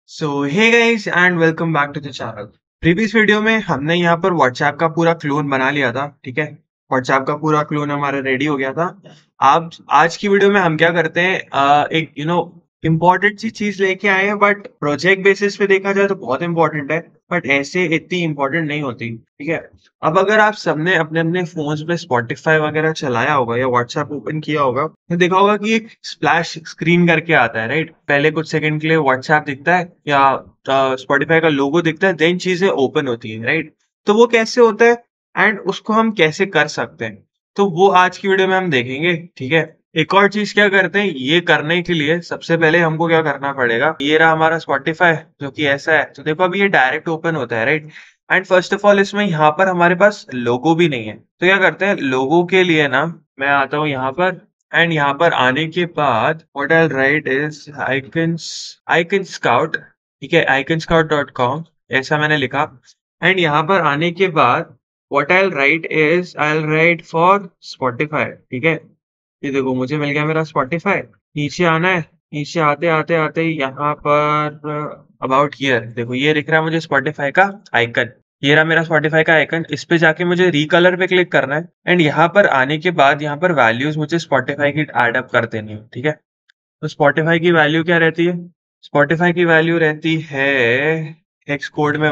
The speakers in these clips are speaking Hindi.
So hey guys and welcome back to the channel. Previous video में हमने यहाँ पर व्हाट्सएप का पूरा क्लोन बना लिया था। ठीक है, व्हाट्सएप का पूरा क्लोन हमारा रेडी हो गया था। आप आज की वीडियो में हम क्या करते हैं, एक इम्पोर्टेंट सी चीज लेके आए हैं, बट प्रोजेक्ट बेसिस पे देखा जाए तो बहुत इंपॉर्टेंट है, बट ऐसे इतनी इंपॉर्टेंट नहीं होती। ठीक है, अब अगर आप सबने अपने अपने फोन्स पे स्पॉटिफाई वगैरह चलाया होगा या व्हाट्सएप ओपन किया होगा तो देखा होगा कि एक स्प्लैश स्क्रीन करके आता है, राइट। पहले कुछ सेकंड के लिए व्हाट्सएप दिखता है या स्पॉटिफाई का लोगो दिखता है, देन चीजें ओपन होती है, राइट। तो वो कैसे होता है एंड उसको हम कैसे कर सकते हैं, तो वो आज की वीडियो में हम देखेंगे। ठीक है, एक और चीज क्या करते हैं, ये करने के लिए सबसे पहले हमको क्या करना पड़ेगा, ये रहा हमारा स्पॉटिफाई जो कि ऐसा है। तो देखो अभी ये डायरेक्ट ओपन होता है, right. And first of all इसमें यहाँ पर हमारे पास लोगो भी नहीं है, तो क्या करते हैं, लोगो के लिए ना मैं आता हूँ यहाँ पर, एंड यहाँ पर आने के बाद what I write is Iconscout. ठीक है, iconscout.com ऐसा मैंने लिखा। एंड यहाँ पर आने के बाद what I write is I write for Spotify. ठीक है, ये देखो मुझे मिल गया मेरा स्पॉटिफाई। नीचे आना है, नीचे आते आते आते यहाँ पर अबाउट हियर देखो ये दिख रहा है मुझे स्पॉटिफाई का आइकन। ये रहा मेरा स्पॉटिफाई का आइकन, इस पे जाके मुझे रिकलर पे क्लिक करना है। एंड यहाँ पर आने के बाद यहाँ पर वैल्यूज मुझे स्पॉटिफाई की एड अप कर देनी है। ठीक है, तो स्पॉटिफाई की वैल्यू क्या रहती है, स्पॉटिफाई की वैल्यू रहती है हेक्स कोड में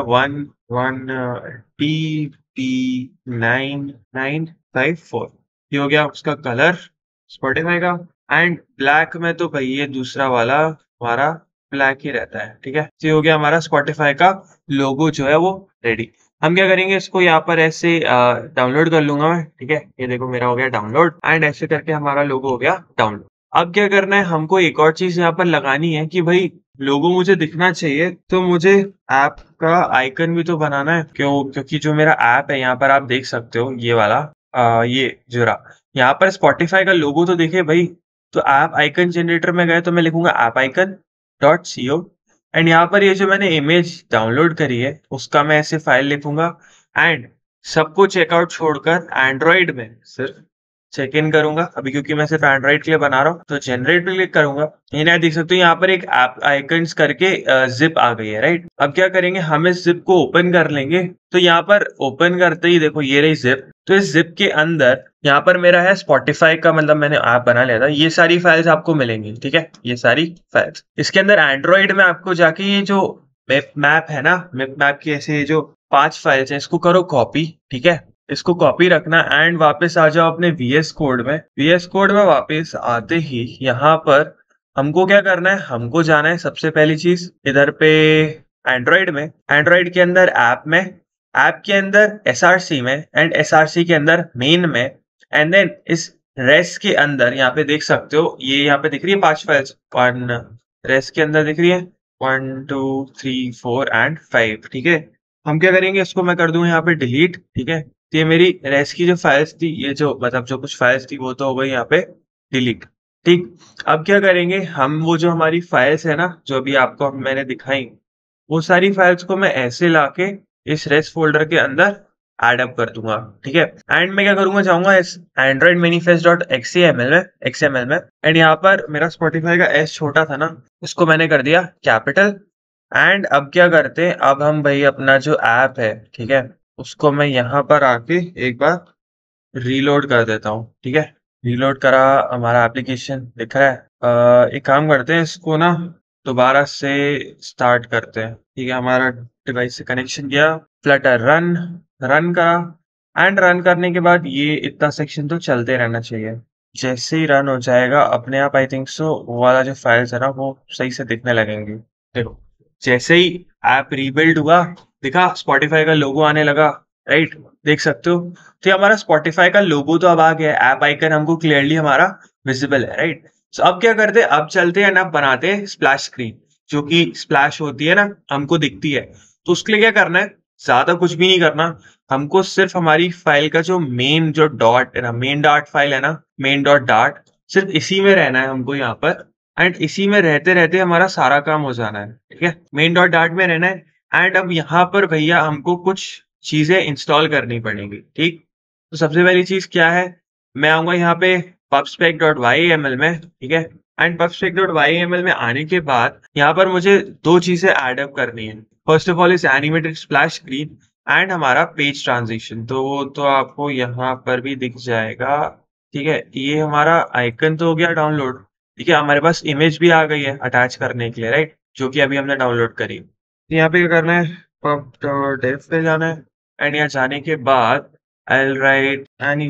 1 1 TP9954। ये हो गया उसका कलर स्पॉटिफाई का। एंड ब्लैक में तो भाई ये दूसरा वाला हमारा ब्लैक ही रहता है। ठीक है, तो ये हो गया हमारा स्पॉटिफाई का लोगो जो है वो रेडी। हम क्या करेंगे, इसको यहाँ पर ऐसे डाउनलोड कर लूंगा मैं। ठीक है, ये देखो मेरा हो गया डाउनलोड, एंड ऐसे करके हमारा लोगो हो गया डाउनलोड। अब क्या करना है, हमको एक और चीज यहाँ पर लगानी है कि भाई लोगो मुझे दिखना चाहिए, तो मुझे ऐप का आइकन भी तो बनाना है। क्योंकि जो मेरा ऐप है यहाँ पर आप देख सकते हो, ये वाला ये जो रहा यहाँ पर स्पॉटिफाई का लोगो तो दिखे भाई। तो ऐप आइकन जनरेटर में गए तो मैं लिखूंगा app icon dot C O. And यहाँ पर ये जो मैंने इमेज डाउनलोड करी है उसका मैं ऐसे फाइल लिखूंगा। एंड सबको चेकआउट छोड़कर एंड्रॉइड में सिर्फ चेक इन करूंगा अभी, क्योंकि मैं सिर्फ एंड्रॉइड के लिए बना रहा हूँ। तो जनरेट पे क्लिक करूंगा, ये देख सकते हो यहाँ पर एक ऐप आइकन्स करके जिप आ गई है, राइट। अब क्या करेंगे, हम इस जिप को ओपन कर लेंगे। तो यहाँ पर ओपन करते ही देखो ये रही जिप। तो इस जिप के अंदर यहाँ पर मेरा है स्पॉटिफाई का, मतलब मैंने ऐप बना लिया था। ये सारी फाइल्स आपको मिलेंगी। ठीक है, ये सारी फाइल्स इसके अंदर एंड्रॉइड में आपको जाके ये जो मैप है ना, मैप की ऐसे जो 5 फाइल्स हैं इसको करो कॉपी। ठीक है, इसको कॉपी रखना एंड वापस आ जाओ अपने VS कोड में। VS कोड में वापस आते ही यहाँ पर हमको क्या करना है, हमको जाना है सबसे पहली चीज इधर पे एंड्रॉइड में, एंड्रॉइड के अंदर ऐप में, ऐप के अंदर SRC में, एंड SRC के अंदर मेन में, एंड देन इस रेस्ट के अंदर यहाँ पे देख सकते हो, ये यहाँ पे दिख रही है 5 फाइल्स, वन रेस्ट के अंदर दिख रही है 1 2 3 4 एंड 5। ठीक है, हम क्या करेंगे, इसको मैं कर दूंगा यहाँ पे डिलीट। ठीक है, तो ये मेरी रेस्ट की जो फाइल्स थी, ये जो मतलब जो कुछ फाइल्स थी वो तो हो गई यहाँ पे डिलीट। ठीक, अब क्या करेंगे हम, वो जो हमारी फाइल्स है ना जो अभी आपको मैंने दिखाई, वो सारी फाइल्स को मैं ऐसे लाके इस रेस्ट फोल्डर के अंदर एड अप कर दूंगा। ठीक है, एंड मैं क्या करूंगा, जाऊंगा इस एंड्रॉइड मैनिफेस्ट डॉट XML में, एंड यहाँ पर मेरा स्पॉटिफाई का एस छोटा था ना, इसको मैंने कर दिया कैपिटल। एंड अब क्या करते हैं, अब हम भाई अपना जो ऐप है, ठीक है, उसको मैं यहाँ पर आके एक बार रीलोड कर देता हूँ। ठीक है, रीलोड करा, हमारा एप्लीकेशन दिख रहा है। एक काम करते हैं, इसको ना दोबारा से स्टार्ट करते हैं। ठीक है, हमारा डिवाइस से कनेक्शन किया, फ्लटर रन रन करा, एंड रन करने के बाद ये इतना सेक्शन तो चलते रहना चाहिए। जैसे ही रन हो जाएगा अपने आप, आई थिंक सो वो वाला जो फाइल्स है ना वो सही से दिखने लगेंगे। देखो जैसे ही ऐप रीबिल्ड हुआ, दिखा स्पॉटिफाई का लोगो आने लगा, राइट, देख सकते हो। तो हमारा स्पॉटिफाई का लोगो तो अब आ गया है, ऐप आइकन हमको क्लियरली हमारा विजिबल है, राइट। तो अब क्या करते हैं, अब चलते हैं ना बनाते हैं स्प्लैश स्क्रीन, जो कि स्प्लैश होती है ना हमको दिखती है। तो उसके लिए क्या करना है, ज्यादा कुछ भी नहीं करना, हमको सिर्फ हमारी फाइल का जो मेन जो डॉट है ना, मेन डॉट फाइल है ना, मेन डॉट डाट, सिर्फ इसी में रहना है हमको यहाँ पर। एंड इसी में रहते रहते हमारा सारा काम हो जाना है। ठीक है, मेन डॉट डाट में रहना है। एंड अब यहाँ पर भैया हमको कुछ चीजें इंस्टॉल करनी पड़ेंगी। ठीक, तो सबसे पहली चीज क्या है, मैं आऊंगा यहाँ पे pubspec.yml में। ठीक है, एंड pubspec.yml में आने के बाद यहाँ पर मुझे दो चीजें ऐड अप करनी है। First of all is animated splash screen and हमारा पेज ट्रांजिशन, तो वो तो आपको यहाँ पर भी दिख जाएगा। ठीक है, ये हमारा आइकन तो हो गया डाउनलोड। ठीक है, हमारे पास इमेज भी आ गई है अटैच करने के लिए, राइट, जो कि अभी हमने डाउनलोड करी। तो यहाँ पे क्या करना है, pub.dev पे जाना है एंड यहाँ जाने के बाद I'll write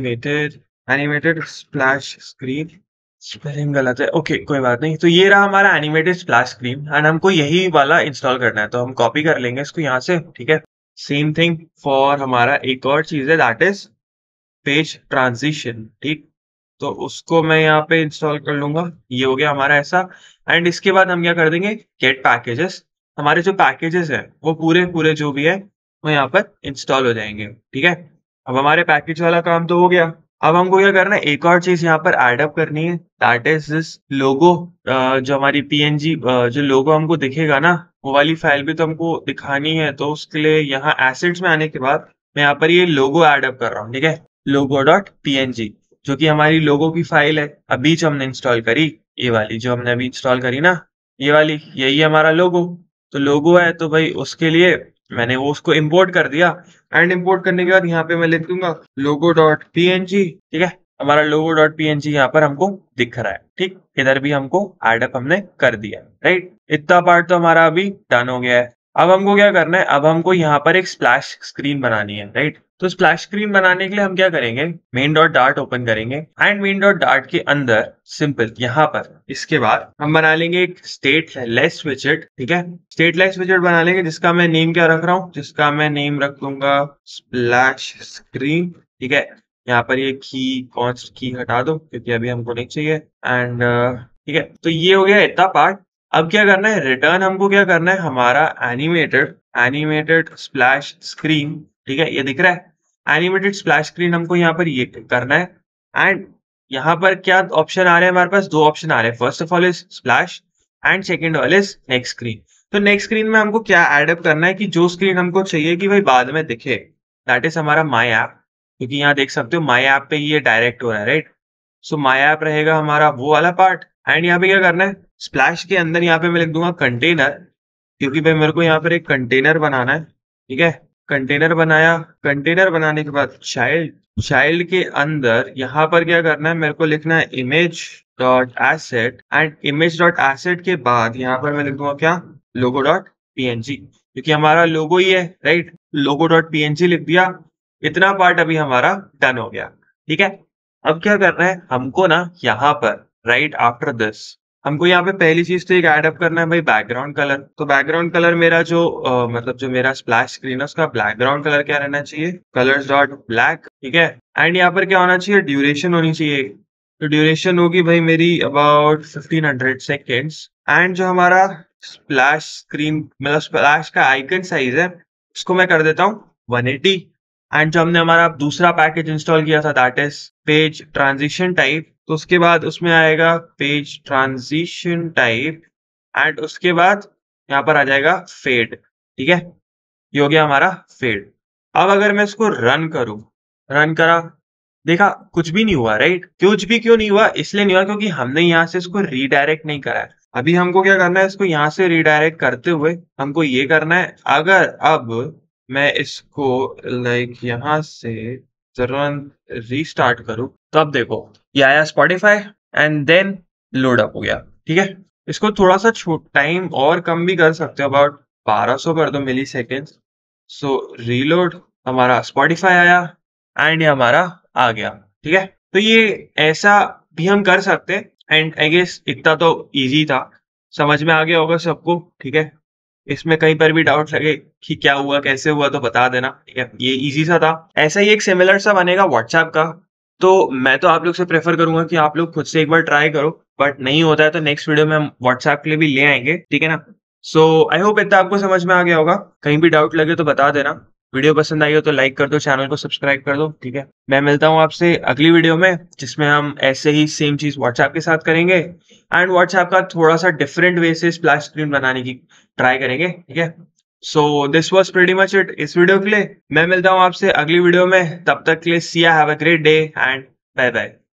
animated splash screen. Spelling गलत है, ओके कोई बात नहीं। तो ये रहा हमारा एनिमेटेड स्प्लैश स्क्रीन एंड हमको यही वाला इंस्टॉल करना है, तो हम कॉपी कर लेंगे इसको यहाँ से। ठीक है, सेम थिंग फॉर हमारा एक और चीज है, दैट इज पेज ट्रांजिशन। ठीक, तो उसको मैं यहाँ पे इंस्टॉल कर लूंगा। ये हो गया हमारा ऐसा। एंड इसके बाद हम क्या कर देंगे, गेट पैकेजेस। हमारे जो पैकेजेस है वो पूरे पूरे जो भी है वो यहाँ पर इंस्टॉल हो जाएंगे। ठीक है, अब हमारे पैकेज वाला काम तो हो गया। अब हमको क्या करना है, एक और चीज यहाँ पर एड अप करनी है, दैट इज दिस लोगो। जो हमारी पीएनजी जो लोगो हमको दिखेगा ना, वो वाली फाइल भी तो हमको दिखानी है। तो उसके लिए यहाँ एसेट्स में आने के बाद मैं यहाँ पर ये लोगो एड अप कर रहा हूँ। ठीक है, logo.png, जो कि हमारी लोगो की फाइल है अभी जो हमने इंस्टॉल करी, ये वाली जो हमने अभी इंस्टॉल करी ना, ये वाली, यही हमारा लोगो। तो लोगो है तो भाई उसके लिए मैंने वो उसको इंपोर्ट कर दिया एंड इंपोर्ट करने के बाद यहाँ पे मैं लिख दूंगा logo.png। ठीक है, हमारा logo.png यहाँ पर हमको दिख रहा है। ठीक, इधर भी हमको एडअप हमने कर दिया, राइट। इतना पार्ट तो हमारा अभी डन हो गया है। अब हमको क्या करना है, अब हमको यहाँ पर एक स्प्लैश स्क्रीन बनानी है, राइट। तो स्प्लैश स्क्रीन बनाने के लिए हम क्या करेंगे, मेन डॉट डार्ट ओपन करेंगे एंड मेन डॉट डार्ट के अंदर सिंपल यहाँ पर इसके बाद हम बना लेंगे एक स्टेटलेस विजेट। ठीक है, स्टेटलेस विजेट बना लेंगे जिसका मैं नेम क्या रख रहा हूँ, जिसका मैं नेम रख दूंगा स्प्लैश स्क्रीन। ठीक है, यहाँ पर ये कौन सी की हटा दो क्योंकि अभी हमको नहीं चाहिए। एंड ठीक है, तो ये हो गया इतना पार्ट। अब क्या करना है, रिटर्न हमको क्या करना है, हमारा एनिमेटेड स्प्लैश स्क्रीन। ठीक है, ये दिख रहा है एनिमेटेड स्प्लैश स्क्रीन, हमको यहाँ पर ये करना है। एंड यहाँ पर क्या ऑप्शन आ रहे हैं, हमारे पास दो ऑप्शन आ रहे हैं, first of all is splash and second all is next screen. तो नेक्स्ट स्क्रीन में हमको क्या एडअप करना है कि जो स्क्रीन हमको चाहिए कि भाई बाद में दिखे, दैट इज हमारा माई ऐप। क्योंकि यहाँ देख सकते हो माई ऐप पे ये डायरेक्ट हो रहा है, राइट। सो माई ऐप रहेगा हमारा वो वाला पार्ट। एंड यहाँ पे क्या करना है, स्प्लैश के अंदर यहाँ पे मैं लिख दूंगा कंटेनर, क्योंकि भाई मेरे को यहाँ पर एक कंटेनर बनाना है। ठीक है, कंटेनर बनाया, कंटेनर बनाने के बाद चाइल्ड के अंदर यहाँ पर क्या करना है, मेरे को लिखना है image dot asset and image dot asset के बाद यहाँ पर मैं लिख दूंगा क्या, लोगो डॉट पीएनजी, क्योंकि हमारा लोगो ही है, राइट। लोगो डॉट पीएनजी लिख दिया। इतना पार्ट अभी हमारा डन हो गया। ठीक है, अब क्या करना है हमको ना, यहाँ पर राइट आफ्टर दिस हमको यहाँ पे पहली चीज तो एक एड अप करना है भाई बैकग्राउंड कलर। तो बैकग्राउंड कलर मेरा जो मतलब जो मेरा स्प्लैश स्क्रीन है उसका बैकग्राउंड कलर क्या रहना चाहिए, कलर्स डॉट ब्लैक। ठीक है, एंड यहाँ पर क्या होना चाहिए, ड्यूरेशन होनी चाहिए। तो ड्यूरेशन होगी भाई मेरी अबाउट 1500 सेकेंड्स। एंड जो हमारा स्प्लैश स्क्रीन मतलब स्प्लैश का आइकन साइज है उसको मैं कर देता हूँ 180। एंड जो हमने हमारा दूसरा पैकेज इंस्टॉल किया था that is page transition type, तो उसके बाद उसमें आएगा पेज ट्रांजिशन टाइप एंड उसके बाद यहाँ पर आ जाएगा फेड। ठीक है, ये हो गया हमारा फेड। अब अगर मैं इसको रन करूं, रन करा, देखा कुछ भी नहीं हुआ, राइट। कुछ भी क्यों नहीं हुआ, इसलिए नहीं हुआ क्योंकि हमने यहाँ से इसको रीडायरेक्ट नहीं करा है। अभी हमको क्या करना है, इसको यहाँ से रीडायरेक्ट करते हुए हमको ये करना है। अगर अब मैं इसको लाइक यहाँ से तुरंत रीस्टार्ट करूं तो अब देखो ये आया Spotify and then load up हो गया। ठीक है, इसको थोड़ा सा टाइम और कम भी कर सकते हो, अबाउट 1200 कर दो मिली सेकेंड। सो रीलोड, हमारा स्पॉटिफाई आया एंड ये हमारा आ गया। ठीक है, तो ये ऐसा भी हम कर सकते हैं। एंड आई गेस इतना तो इजी था, समझ में आ गया होगा सबको। ठीक है, इसमें कहीं पर भी डाउट लगे कि क्या हुआ कैसे हुआ तो बता देना। ठीक है, ये इजी सा था। ऐसा ही एक सिमिलर सा बनेगा व्हाट्सएप का, तो मैं तो आप लोग से प्रेफर करूंगा कि आप लोग खुद से एक बार ट्राई करो, बट नहीं होता है तो नेक्स्ट वीडियो में हम व्हाट्सएप के लिए भी ले आएंगे। ठीक है ना। सो आई होप इतना आपको समझ में आ गया होगा। कहीं भी डाउट लगे तो बता देना। वीडियो पसंद आई हो तो लाइक कर दो, चैनल को सब्सक्राइब कर दो। ठीक है, मैं मिलता हूँ आपसे अगली वीडियो में जिसमें हम ऐसे ही सेम चीज व्हाट्सएप के साथ करेंगे एंड व्हाट्सएप का थोड़ा सा डिफरेंट वे से स्प्लैश स्क्रीन बनाने की ट्राई करेंगे। ठीक है, so this was pretty much it इस वीडियो के लिए। मैं मिलता हूँ आपसे अगली वीडियो में, तब तक के लिए see have a great day and bye bye.